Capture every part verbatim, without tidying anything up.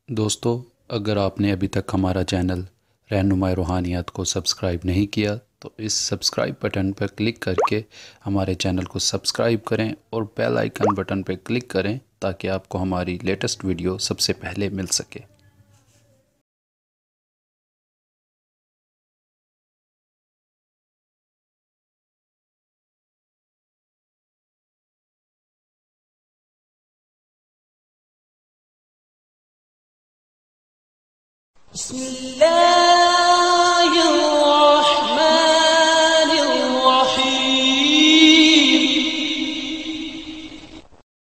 दोस्तों, अगर आपने अभी तक हमारा चैनल रहनुमाई रूहानियात को सब्सक्राइब नहीं किया तो इस सब्सक्राइब बटन पर क्लिक करके हमारे चैनल को सब्सक्राइब करें और बेल आइकन बटन पर क्लिक करें ताकि आपको हमारी लेटेस्ट वीडियो सबसे पहले मिल सके। بسم الله الرحمن الرحيم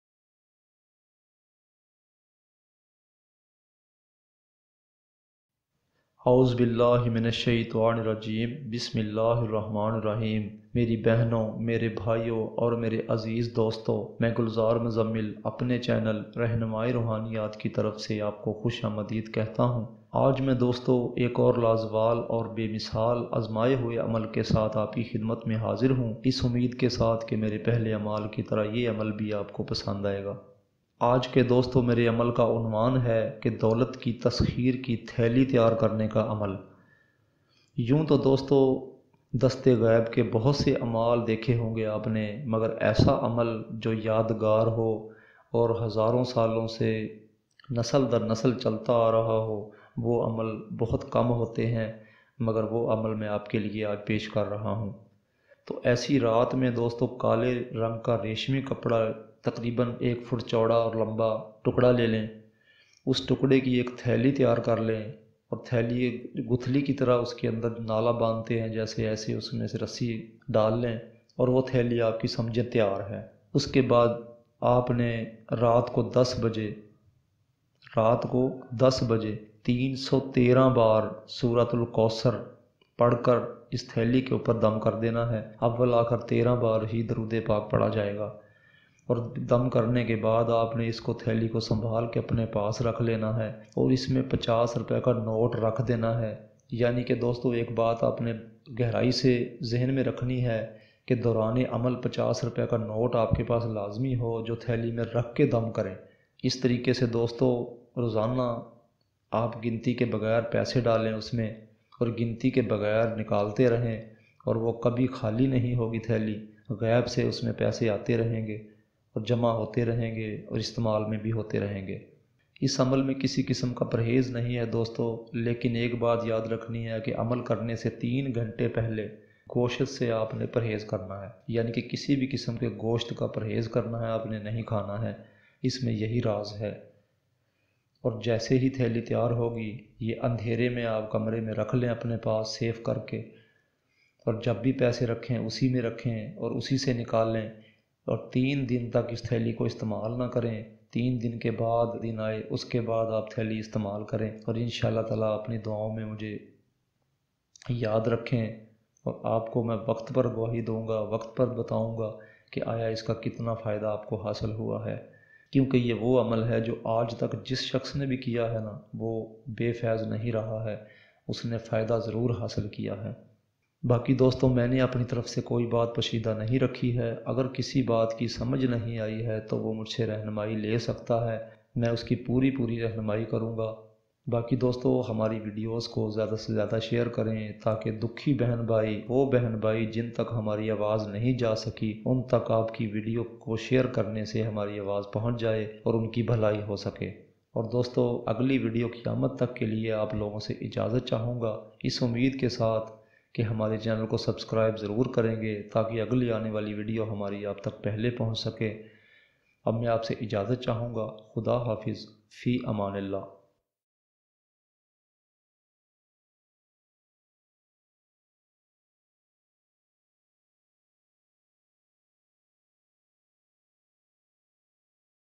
اعوذ باللہ من الشیطان الرجیم بسم اللہ الرحمن الرحیم۔ میری بہنوں، میرے بھائیوں اور میرے عزیز دوستوں، میں گلزار مزمل اپنے چینل رہنمائی روحانیات کی طرف سے آپ کو خوش آمدید کہتا ہوں۔ آج میں دوستوں ایک اور لازوال اور بے مثال آزمائے ہوئے عمل کے ساتھ آپ کی خدمت میں حاضر ہوں، اس امید کے ساتھ کہ میرے پہلے اعمال کی طرح یہ عمل بھی آپ کو پسند آئے گا۔ آج کے دوستوں میرے عمل کا عنوان ہے کہ دولت کی تسخیر کی تھیلی تیار کرنے کا عمل۔ یوں تو دوستو دست غیب کے بہت سے اعمال دیکھے ہوں گے آپ نے، مگر ایسا عمل جو یادگار ہو اور ہزاروں سالوں سے نسل در نسل چلتا آ رہا ہو، وہ عمل بہت کم ہوتے ہیں، مگر وہ عمل میں آپ کے لیے آج پیش کر رہا ہوں۔ تو ایسی رات میں دوستو کالے رنگ کا ریشمی کپڑا تقریباً ایک فٹ چوڑا اور لمبا ٹکڑا لے لیں، اس ٹکڑے کی ایک تھیلی تیار کر لیں اور تھیلی گتھلی کی طرح اس کے اندر نالا باندھتے ہیں جیسے ایسے اس میں سے رسی ڈال لیں اور وہ تھیلی آپ کی سمجھے تیار ہے۔ اس کے بعد آپ نے رات کو دس بجے رات کو دس بجے تین سو تیرہ بار سورۃ الکوثر پڑھ کر اس تھیلی کے اوپر دم کر دینا ہے۔ اول آ کر تیرہ بار ہی درود پاک پڑھا جائے گا، اور دم کرنے کے بعد آپ نے اس کو تھیلی کو سنبھال کے اپنے پاس رکھ لینا ہے اور اس میں پچاس روپے کا نوٹ رکھ دینا ہے۔ یعنی کہ دوستو ایک بات آپ نے گہرائی سے ذہن میں رکھنی ہے کہ دوران عمل پچاس روپے کا نوٹ آپ کے پاس لازمی ہو جو تھیلی میں رکھ کے دم کریں۔ اس طریقے سے دوستو روزانہ آپ گنتی کے بغیر پیسے ڈالیں اس میں اور گنتی کے بغیر نکالتے رہیں، اور وہ کبھی خالی نہیں ہوگی تھیلی، غیب سے اس میں پیسے آتے رہیں گے اور جمع ہوتے رہیں گے اور استعمال میں بھی ہوتے رہیں گے۔ اس عمل میں کسی قسم کا پرہیز نہیں ہے دوستو، لیکن ایک بات یاد رکھنی ہے کہ عمل کرنے سے تین گھنٹے پہلے گوشت سے آپ نے پرہیز کرنا ہے، یعنی کہ کسی بھی قسم کے گوشت کا پرہیز کرنا ہے، آپ نے نہیں کھانا ہے۔ اس میں یہی راز ہے۔ اور جیسے ہی تھیلی تیار ہوگی یہ اندھیرے میں آپ کمرے میں رکھ لیں اپنے پاس سیف کر کے، اور جب بھی پیسے رکھیں اسی میں رکھیں اور اسی سے نکال لیں، اور تین دن تک اس تھیلی کو استعمال نہ کریں۔ تین دن کے بعد دن آئے اس کے بعد آپ تھیلی استعمال کریں، اور انشاءاللہ تعالیٰ اپنی دعاؤں میں مجھے یاد رکھیں، اور آپ کو میں وقت پر گواہی دوں گا، وقت پر بتاؤں گا کہ آیا اس کا کتنا فائدہ آپ کو حاصل ہوا ہے، کیونکہ یہ وہ عمل ہے جو آج تک جس شخص نے بھی کیا ہے نا وہ بے فیض نہیں رہا ہے، اس نے فائدہ ضرور حاصل کیا ہے۔ باقی دوستوں میں نے اپنی طرف سے کوئی بات پوشیدہ نہیں رکھی ہے، اگر کسی بات کی سمجھ نہیں آئی ہے تو وہ مجھ سے رہنمائی لے سکتا ہے، میں اس کی پوری پوری رہنمائی کروں گا۔ باقی دوستو ہماری ویڈیوز کو زیادہ سے زیادہ شیئر کریں تاکہ دکھی بہن بھائی، وہ بہن بھائی جن تک ہماری آواز نہیں جا سکی، ان تک آپ کی ویڈیو کو شیئر کرنے سے ہماری آواز پہنچ جائے اور ان کی بھلائی ہو سکے۔ اور دوستو اگلی ویڈیو قیامت تک کے لیے آپ لوگوں سے اجازت چاہوں گا، اس امید کے ساتھ کہ ہمارے چینل کو سبسکرائب ضرور کریں گے تاکہ اگلی آنے والی ویڈیو ہماری آپ تک پہلے پہنچ سکے۔ اب میں آپ سے اجازت چاہوں گا۔ خدا حافظ، فی امان اللہ۔